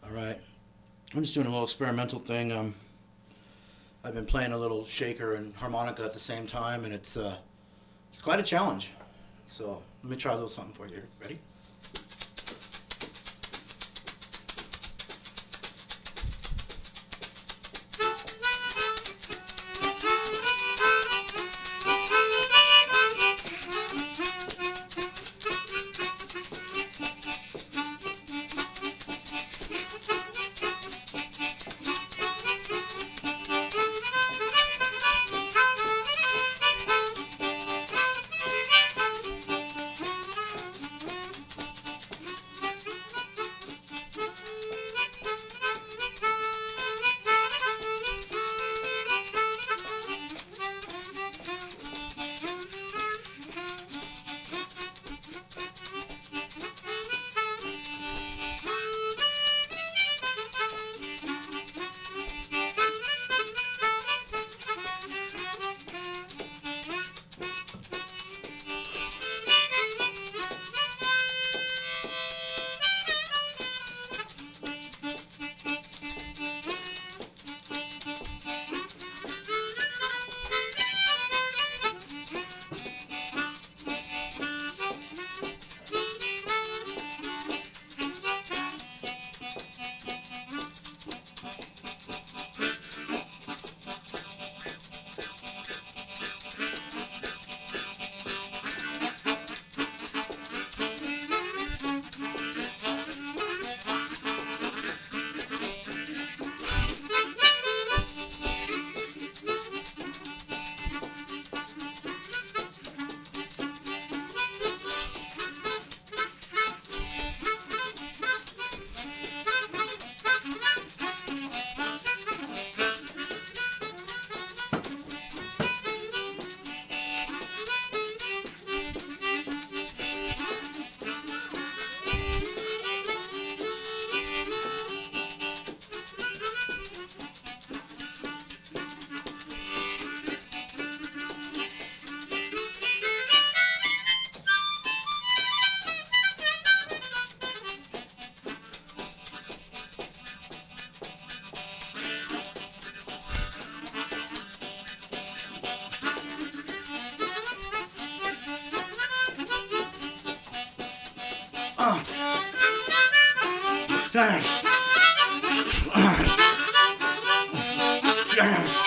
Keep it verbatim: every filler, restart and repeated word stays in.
Alright, I'm just doing a little experimental thing. Um, I've been playing a little shaker and harmonica at the same time, and it's, uh, it's quite a challenge. So let me try a little something for you. Ready? Uh. Dang. Uh. Dang.